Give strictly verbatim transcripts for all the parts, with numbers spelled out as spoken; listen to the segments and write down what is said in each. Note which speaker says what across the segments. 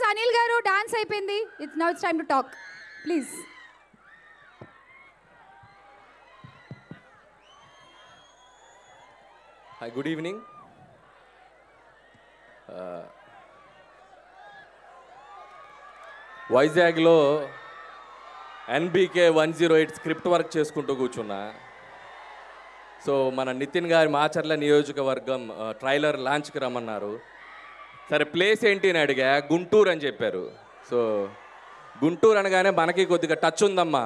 Speaker 1: Anil garu dance ayipindi. It's now it's time to talk. Please.
Speaker 2: Hi, good evening. Uh, వైజాగ్లో NBK one zero eight script work చేసుకుంటూ కూర్చున్నా. So మన నితిన్ గారి మాచర్ల నియోజకవర్గం trailer లాంచ్కి రమ్మన్నారు. సరే ప్లేస్ ఏంటి అని అడిగా, గుంటూరు అని చెప్పారు. సో గుంటూరు అనగానే మనకి కొద్దిగా టచ్ ఉందమ్మా.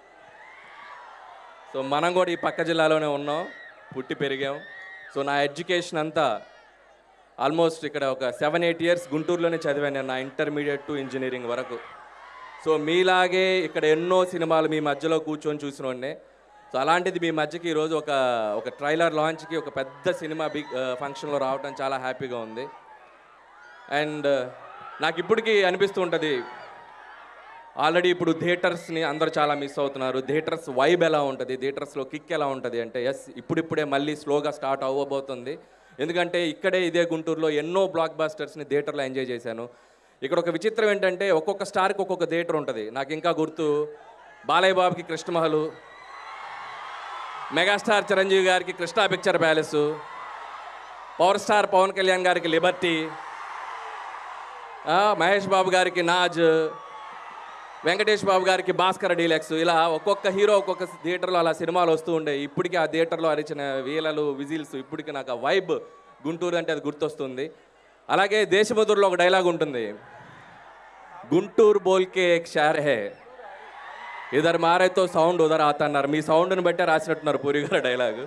Speaker 2: సో మనం కూడా ఈ పక్క జిల్లాలోనే ఉన్నాం, పుట్టి పెరిగాం. సో నా ఎడ్యుకేషన్ అంతా ఆల్మోస్ట్ ఇక్కడ ఒక సెవెన్ ఎయిట్ ఇయర్స్ గుంటూరులోనే చదివాను నేను, నా ఇంటర్మీడియట్ టు ఇంజనీరింగ్ వరకు. సో మీలాగే ఇక్కడ ఎన్నో సినిమాలు మీ మధ్యలో కూర్చొని చూసినోడే. సో అలాంటిది మీ మధ్యకి ఈరోజు ఒక ఒక ట్రైలర్ లాంచ్కి ఒక పెద్ద సినిమా బిగ్ ఫంక్షన్లో రావడం చాలా హ్యాపీగా ఉంది. అండ్ నాకు ఇప్పటికీ అనిపిస్తూ ఉంటుంది, ఆల్రెడీ ఇప్పుడు థియేటర్స్ని అందరూ చాలా మిస్ అవుతున్నారు. థియేటర్స్ వైబ్ ఎలా ఉంటుంది, థియేటర్స్లో కిక్ ఎలా ఉంటుంది అంటే, ఎస్ ఇప్పుడిప్పుడే మళ్ళీ స్లోగా స్టార్ట్ అవ్వబోతుంది. ఎందుకంటే ఇక్కడే ఇదే గుంటూరులో ఎన్నో బ్లాక్ బాస్టర్స్ని థియేటర్లో ఎంజాయ్ చేశాను. ఇక్కడ ఒక విచిత్రం ఏంటంటే ఒక్కొక్క స్టార్కి ఒక్కొక్క థియేటర్ ఉంటుంది. నాకు ఇంకా గుర్తు, బాలయ్య బాబుకి కృష్ణమహల్, మెగాస్టార్ చిరంజీవి గారికి Krishna picture palace, power star Pawan Kalyan గారికి లిబర్టీ, మహేష్ బాబు గారికి నాజ్, వెంకటేష్ బాబు గారికి భాస్కర్ డీలక్స్. ఇలా ఒక్కొక్క హీరో ఒక్కొక్క థియేటర్లో అలా సినిమాలు వస్తూ ఉండేవి. ఇప్పటికీ ఆ థియేటర్లో అరిచిన వీలలు విజిల్స్ ఇప్పటికీ నాకు ఆ వైబ్ గుంటూరు అంటే అది గుర్తొస్తుంది. అలాగే దేశముద్రలో ఒక డైలాగ్ ఉంటుంది, గుంటూరు బోల్కే ఎక్ షహర్ హే, ఇద్దరు మారేతో సౌండ్ ఉదర్ ఆత అన్నారు. మీ సౌండ్ని బట్టే రాసినట్టున్నారు పూరి గారు డైలాగు.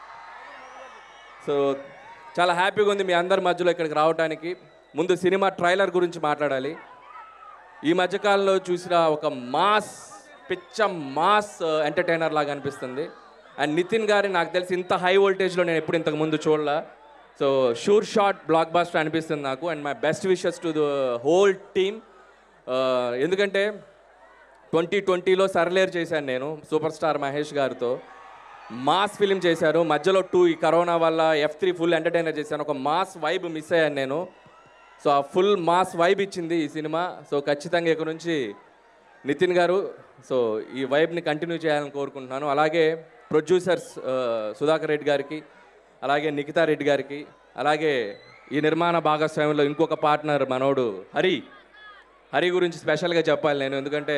Speaker 2: సో చాలా హ్యాపీగా ఉంది మీ అందరి మధ్యలో ఇక్కడికి రావడానికి. ముందు సినిమా ట్రైలర్ గురించి మాట్లాడాలి. ఈ మధ్యకాలంలో చూసిన ఒక మాస్ పిచ్చ మాస్ ఎంటర్టైనర్ లాగా అనిపిస్తుంది. అండ్ నితిన్ గారి నాకు తెలిసి ఇంత హై వోల్టేజ్లో నేను ఎప్పుడు ఇంతకు ముందు చూడలే. So sure shot blockbuster అనిపిస్తుంది నాకు. And my best wishes to the whole team. ఎందుకంటే ట్వంటీ ట్వంటీలో సర్లేర్ చేశాను నేను సూపర్ స్టార్ మహేష్ గారితో, మాస్ ఫిలిం చేశారు. మధ్యలో టూ ఈ కరోనా వల్ల ఎఫ్ త్రీ ఫుల్ ఎంటర్టైనర్ చేశాను. ఒక మాస్ వైబ్ మిస్ అయ్యాను నేను. సో ఆ ఫుల్ మాస్ వైబ్ ఇచ్చింది ఈ సినిమా. సో ఖచ్చితంగా ఇక్కడ నుంచి నితిన్ గారు సో ఈ వైబ్ని కంటిన్యూ చేయాలని కోరుకుంటున్నాను. అలాగే ప్రొడ్యూసర్స్ సుధాకర్ రెడ్డి గారికి, అలాగే నిఖితా రెడ్డి గారికి, అలాగే ఈ నిర్మాణ భాగస్వామ్యంలో ఇంకొక పార్ట్నర్ మనోడు హరి. హరి గురించి స్పెషల్గా చెప్పాలి నేను, ఎందుకంటే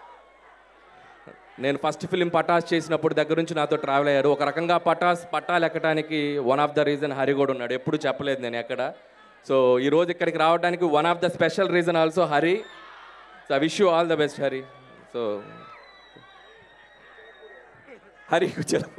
Speaker 2: నేను ఫస్ట్ ఫిలిం పటాస్ చేసినప్పుడు దగ్గర నుంచి నాతో ట్రావెల్ అయ్యారు. ఒక రకంగా పటాస్ పట్టాలు ఎక్కడానికి one of the reason Hari కూడా ఉన్నాడు. ఎప్పుడు చెప్పలేదు నేను ఎక్కడ. సో ఈరోజు ఇక్కడికి రావడానికి one of the special reason also Hari. So I wish you all the best Hari. So Hari చెప్పు.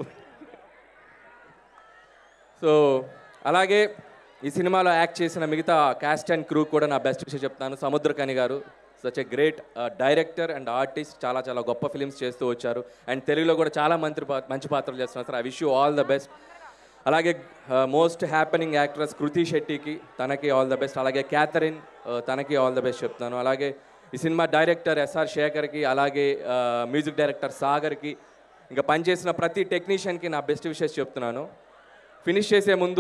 Speaker 2: సో అలాగే ఈ సినిమాలో యాక్ట్ చేసిన మిగతా క్యాస్ట్ అండ్ క్రూ కూడా నా బెస్ట్ విషయం చెప్తాను. సముద్రకని గారు such a great director and artist, చాలా చాలా గొప్ప ఫిలిమ్స్ చేస్తూ వచ్చారు. అండ్ తెలుగులో కూడా చాలా మంచి మంచి పాత్రలు చేస్తున్నారు sir. I wish you all the best. అలాగే మోస్ట్ హ్యాపెనింగ్ యాక్ట్రెస్ కృతి శెట్టికి, తనకి ఆల్ ద బెస్ట్. అలాగే క్యాథరిన్, తనకి ఆల్ ద బెస్ట్ చెప్తాను. అలాగే ఈ సినిమా డైరెక్టర్ ఎస్ఆర్ శేఖర్కి, అలాగే మ్యూజిక్ డైరెక్టర్ సాగర్కి, ఇంకా పనిచేసిన ప్రతి టెక్నీషియన్కి నా బెస్ట్ విషెస్ చెప్తున్నాను. ఫినిష్ చేసే ముందు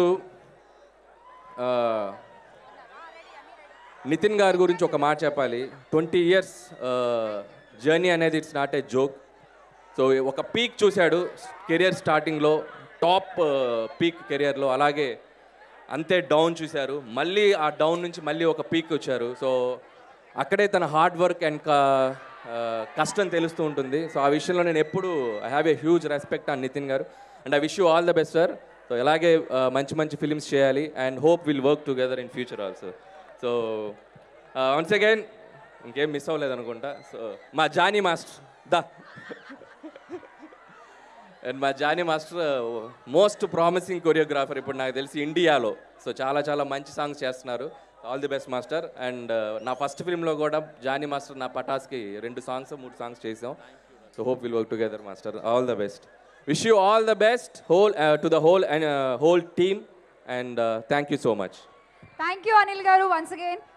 Speaker 2: నితిన్ గారి గురించి ఒక మాట చెప్పాలి. ట్వంటీ ఇయర్స్ జర్నీ అనేది it's not a joke. So ఒక పీక్ చూశాడు కెరియర్ స్టార్టింగ్లో, టాప్ పీక్ కెరియర్లో. అలాగే అంతే డౌన్ చూశారు, మళ్ళీ ఆ డౌన్ నుంచి మళ్ళీ ఒక పీక్ వచ్చారు. సో అక్కడే తన హార్డ్ వర్క్ అండ్ కష్టం తెలుస్తూ ఉంటుంది. సో ఆ విషయంలో నేను ఎప్పుడు I have a huge respect on Nithin గారు. And I wish you all the best sir. So ఇలాగే మంచి మంచి ఫిలిమ్స్ చేయాలి and hope will work together in future also. So once again ఇంకేం మిస్ అవ్వలేదు అనుకుంటా. సో మా జానీ మాస్టర్ దా అండ్ మా Jani master most promising choreographer ఇప్పుడు నాకు తెలిసి ఇండియాలో. సో చాలా చాలా మంచి సాంగ్స్ చేస్తున్నారు. All the best master. And నా ఫస్ట్ ఫిల్మ్లో కూడా జానీ మాస్టర్ నా పటాస్కి రెండు సాంగ్స్ మూడు సాంగ్స్ చేసాం. So hope will work together master. All the best. Wish you all the best whole to the whole and whole team and thank you so much.
Speaker 1: Thank you Anil garu once again.